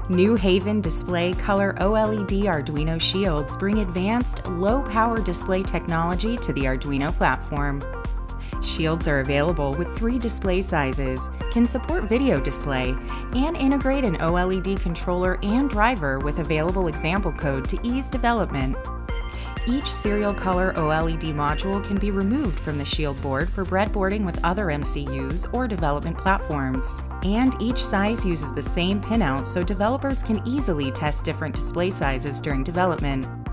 Newhaven display Color OLED Arduino Shields bring advanced, low-power display technology to the Arduino platform. Shields are available with 3 display sizes, can support video display, and integrate an OLED controller and driver with available example code to ease development. Each serial color OLED module can be removed from the Shield board for breadboarding with other MCUs or development platforms. And each size uses the same pinout so developers can easily test different display sizes during development.